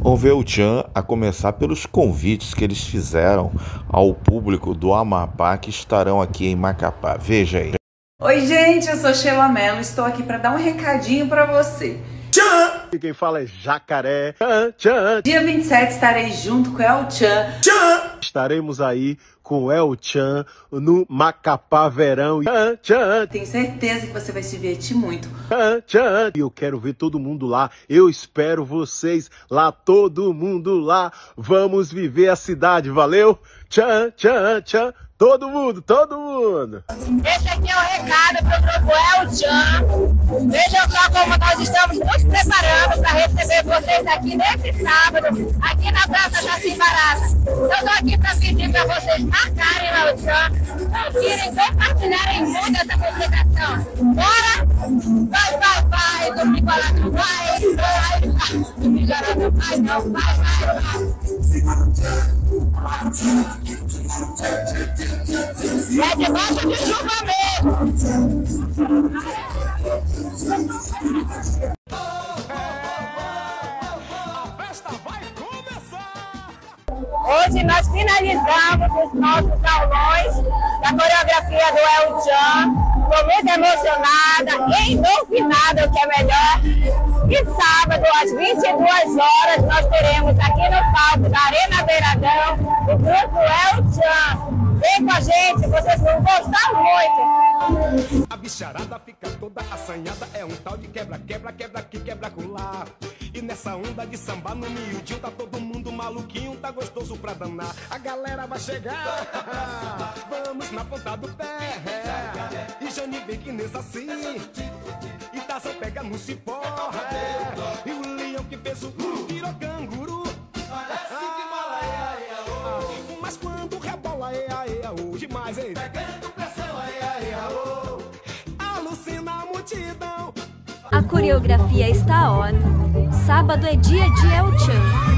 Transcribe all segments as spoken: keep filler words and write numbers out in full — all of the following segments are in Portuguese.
Vamos ver o Tchan, a começar pelos convites que eles fizeram ao público do Amapá que estarão aqui em Macapá. Veja aí. Oi, gente, eu sou Sheila Mello, estou aqui para dar um recadinho para você. Tchan! Quem fala é Jacaré. Tchan, tchan. Dia vinte e sete estarei junto com El Tchan. Tchan! Estaremos aí com El Tchan no Macapá Verão. Tchan, tchan. Tenho certeza que você vai se divertir muito. Tchan, tchan. E eu quero ver todo mundo lá. Eu espero vocês lá, todo mundo lá. Vamos viver a cidade, valeu? Tchan, tchan, tchan. Todo mundo, todo mundo. Esse aqui é o recado para o grupo El Tchan. Vejam só como nós estamos nos preparando para receber vocês aqui nesse sábado, aqui na Praça da Simbarata. Eu estou aqui para pedir para vocês marcarem o El Tchan, curtirem, compartilharem muito essa publicação. Bora? Vai, vai, vai, do Nicolás, vai, vai, do Nicolás, vai, não, vai, vai, vai. É debaixo de chuva mesmo. A festa vai começar! Hoje nós finalizamos os nossos aulões da coreografia do El Tchan. Estou muito emocionada, endorfinada, o que é melhor. E sábado, às vinte e duas horas, nós teremos aqui no palco da Arena Beiradão o grupo El Tchan. Vem com a gente, vocês vão gostar muito. A bicharada fica toda assanhada, é um tal de quebra, quebra, quebra aqui, quebra colar. E nessa onda de samba no miudinho, tá todo mundo maluquinho, tá gostoso pra danar. A galera vai chegar, vamos na ponta do pé. E Jani vem que nessa assim, e Taça pega no cipó. E o leão que fez o virou canguru. Mas quando rebola, é aê, aô, demais, hein? Pegando pressão, aê, aê, aô. Alucina a multidão. A coreografia está on. Sábado é dia de El Tchan.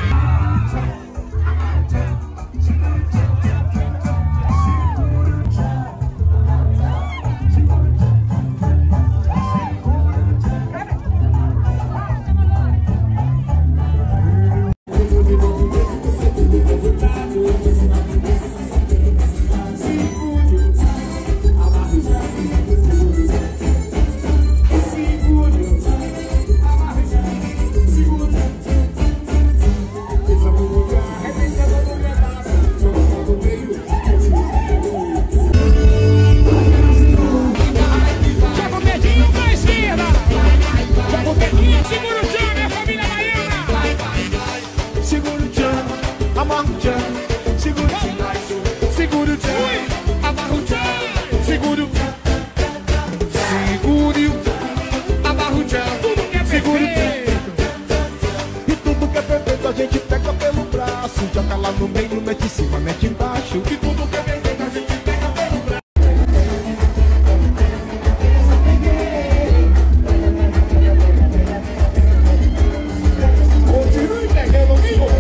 A gente pega pelo braço, joga lá no meio, mete em cima, mete embaixo. E tudo que é perfeito a gente pega pelo braço. Continue pegando o meu.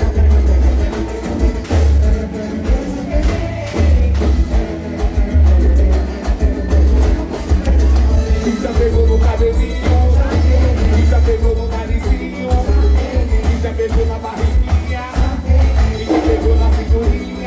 Já pegou no cabelinho, já pegou no narizinho, já pegou na barriguinha, e já pegou na cinturinha.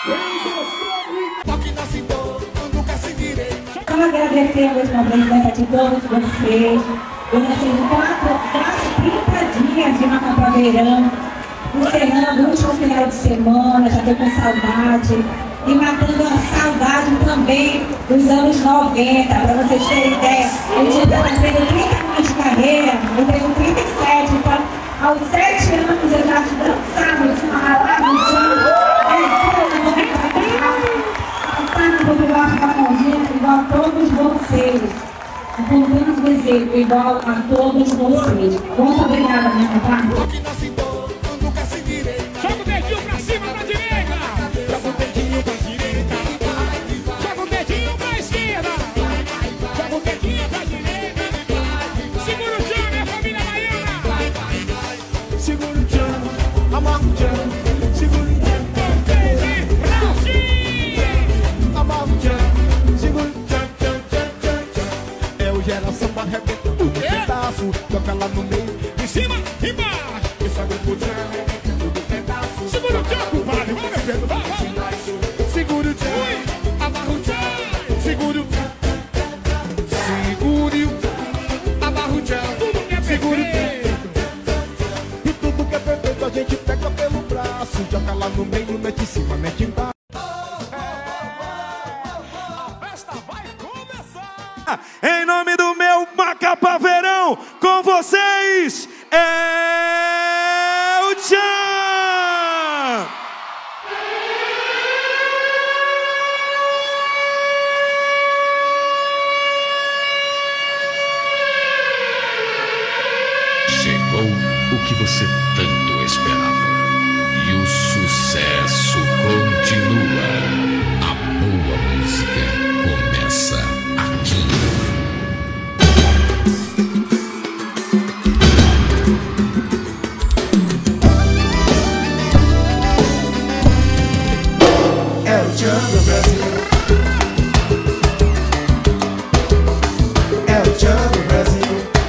Só agradecer a mesma presença de todos vocês. Durante esses quatro, quase trinta dias de Macapá Verão, encerrando o último final de semana, já estou com saudade. E matando a saudade também dos anos noventa, para vocês terem ideia. Eu já estou fazendo trinta anos de carreira, eu tenho trinta e sete, então aos sete anos eu já dançava, eu tinha uma live no chão, dançando popular de Camondina, igual a todos vocês. Contando desejo, igual a todos vocês. Muito obrigada, minha papai. Joga o dedinho pra cima, pra direita. Joga o dedinho pra direita. Joga o dedinho pra esquerda. Joga o dedinho pra direita. Segura o tchan, minha família baiana. Segura o tchan, amarra o tchan. Segura o tchan. Amarra o tchan. Segura o tchan, tchan, tchan, tchan, tchan. É o geração pra arrebentar o pedaço. Toca lá no meio, em cima, embaixo. E sobe pro tchan. Segura o tchan, compadre, vai, meu filho, vai, vai. Segura o tchan, amarra o tchan. Segura o tchan, segure o, amarra o tchan. Tudo que é perfeito. E tudo que é perfeito a gente pega pelo braço. Joga lá no meio, mete em cima, mete embaixo. A festa vai começar. Em nome do meu Macapá Verão, com vocês, é o Tchan! Chegou o que você tanto esperava. E o sucesso continua. A boa música começa aqui. É o tchan do Brasil. É o tchan do Brasil.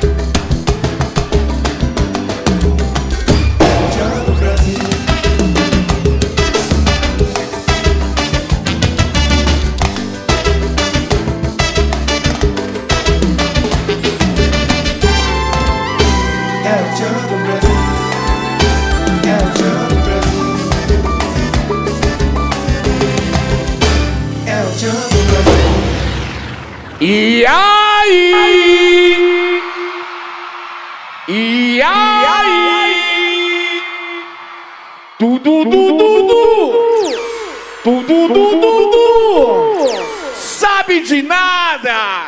E aí? E aí? Tudo, tudo, tudo, tudo, tudo, tudo, sabe de nada?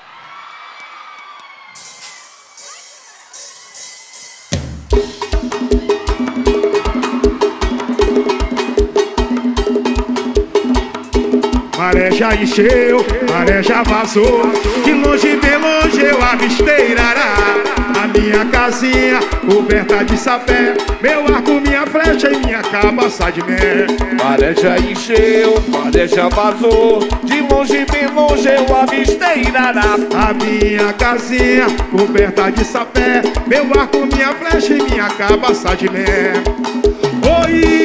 Maré já encheu, maré já vazou. De longe, bem longe eu avistei Irará. A minha casinha coberta de sapé, meu arco, minha flecha e minha cabaça de mel. Maré já encheu, maré já vazou. De longe, bem longe eu avistei Irará. A minha casinha coberta de sapé, meu arco, minha flecha e minha cabaça de mel. Oi!